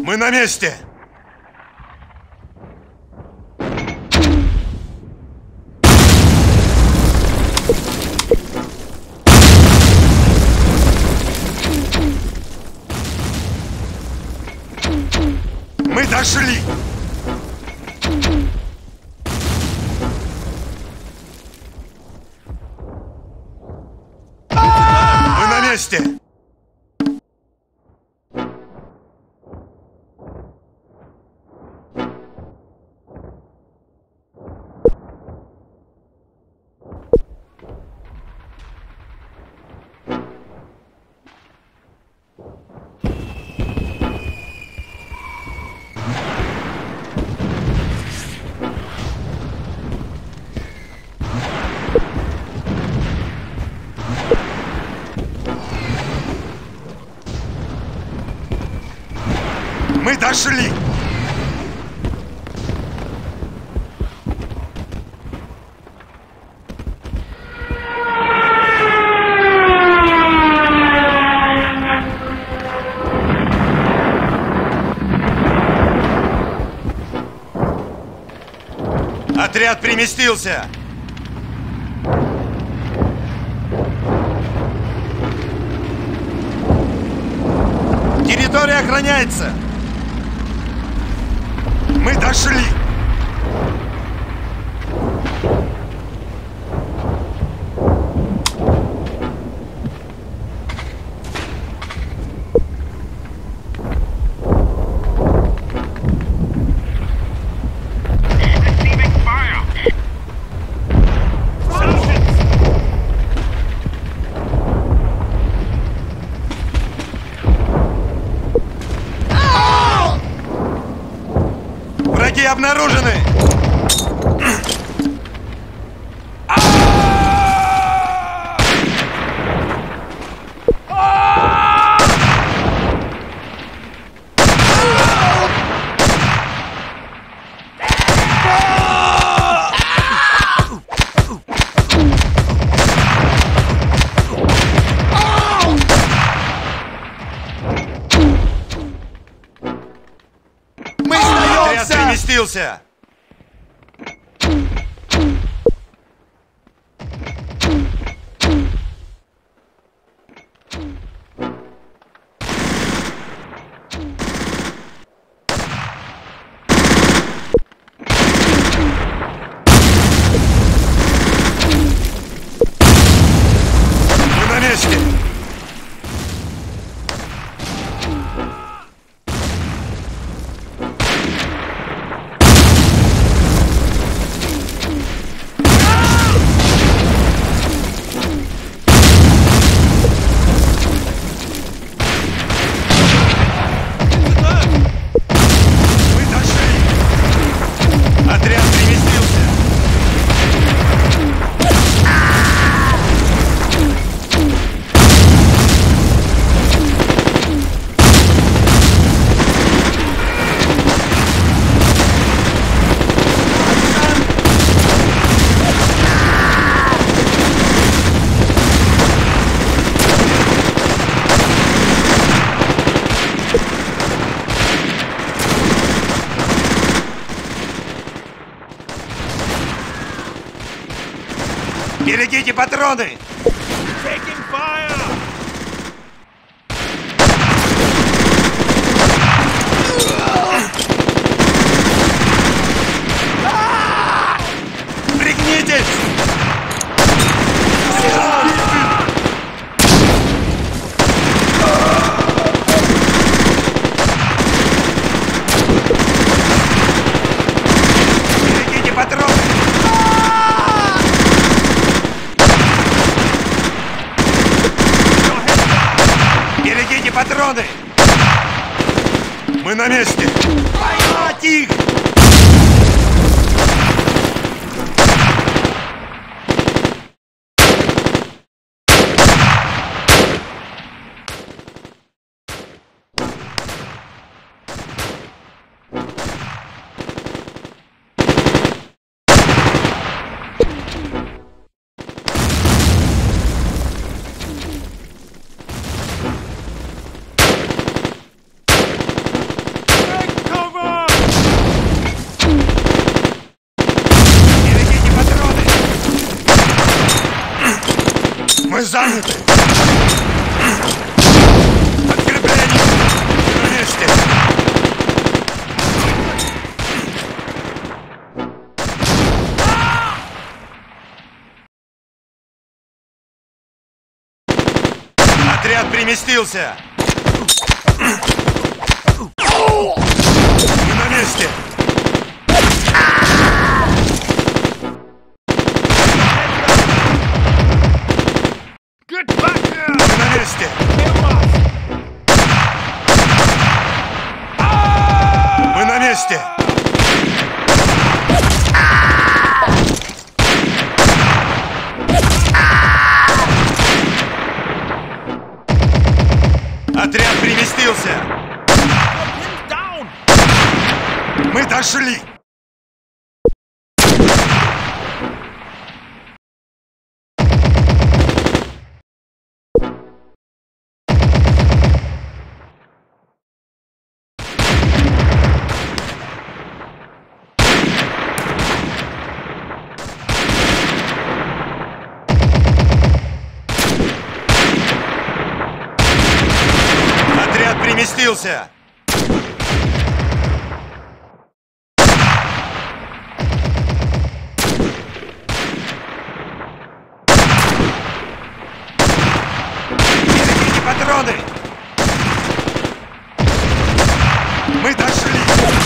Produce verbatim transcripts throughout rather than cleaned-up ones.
Мы на месте! Мы дошли! Мы на месте! Мы дошли! Отряд переместился! Территория охраняется! Мы дошли! Враги обнаружены! Переместился! Мы на месте! Берегите патроны! Пригнитесь! Берегите патроны! Берегите патроны! Мы на месте! Поймать их! Мы заняты! Подкрепление! На месте! Отряд переместился! Мы на месте! Мы на месте! Мы на месте! Отряд переместился! Мы дошли! Отряд переместился! Берегите патроны! Мы дошли!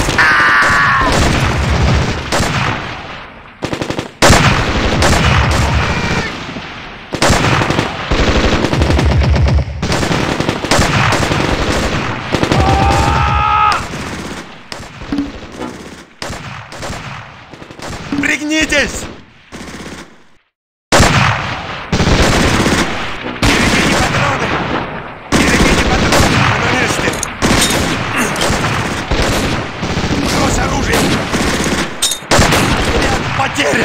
Пригнитесь! Берегите патроны! Берегите патроны! Мы на месте! Брось оружие! Отряд потерян!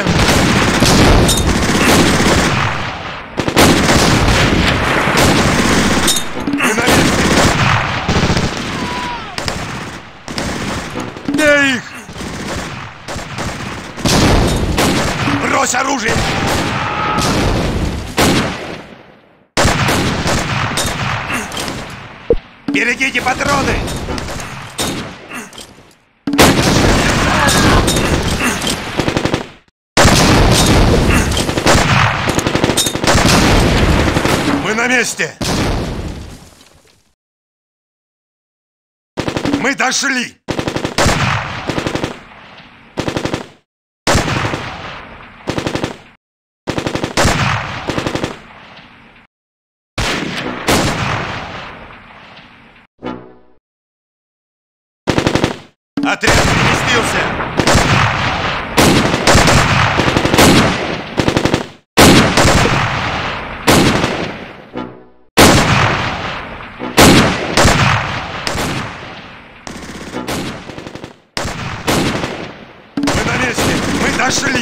Мы на месте! Бей их! Брось оружие! Берегите патроны! Мы на месте! Мы дошли! Отряд переместился! Мы на месте! Мы дошли!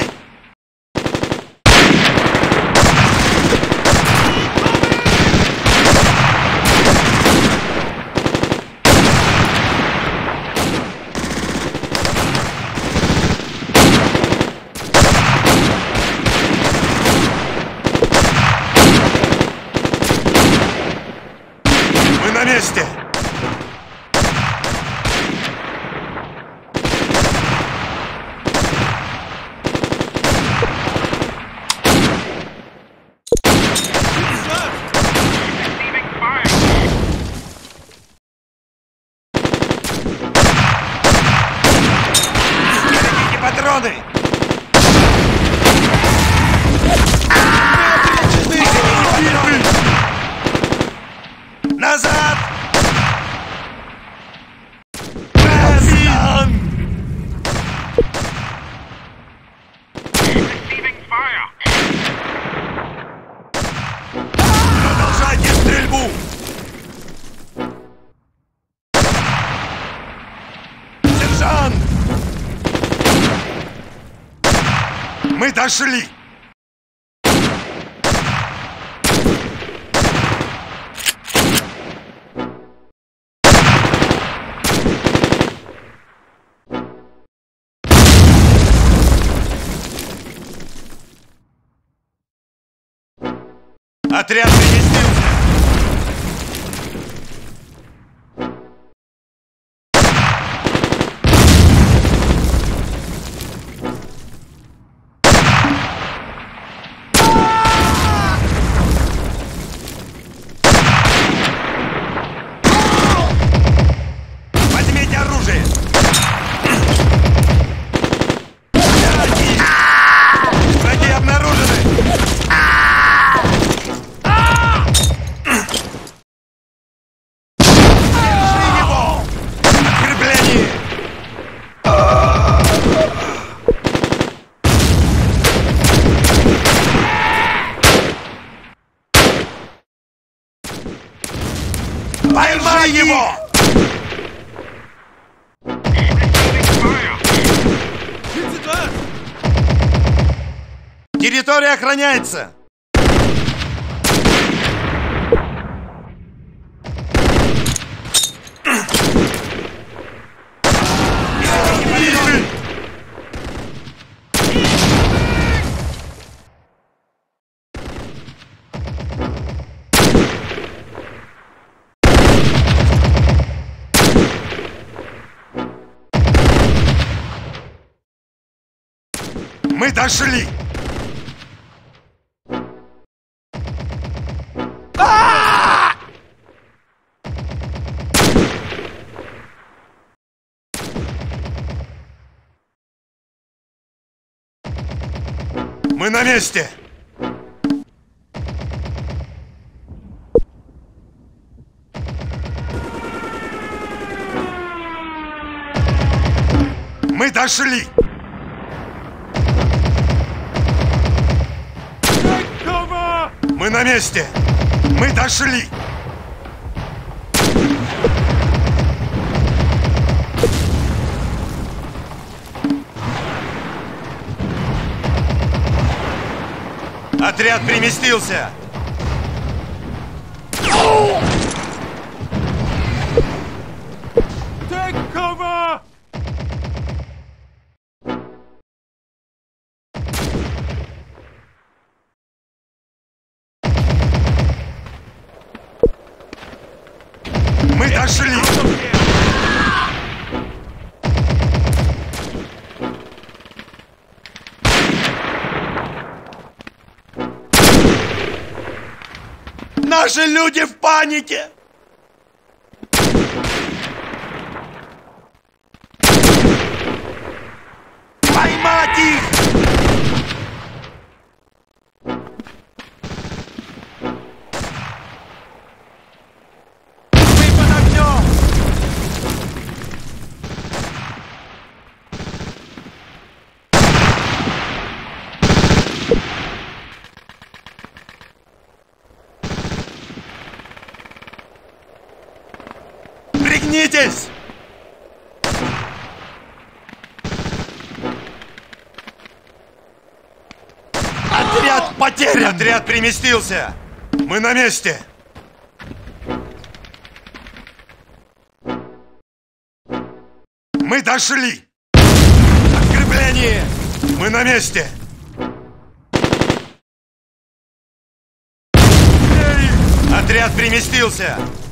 На месте! Берегите патроны! Назад! Назад! Продолжайте стрельбу! Сержант! Мы дошли! Отряд переместился. Возьмите оружие. Враги обнаружены. Поймай его! Территория охраняется! Мы дошли! А-а-а! Мы на месте! Мы дошли! Мы на месте! Мы дошли! Отряд переместился! Take cover! Мы дошли! Наши люди в панике! Поймать их! Пригнитесь! Отряд потерян! Отряд переместился! Мы на месте! Мы дошли! Подкрепление! Мы на месте! Отряд переместился!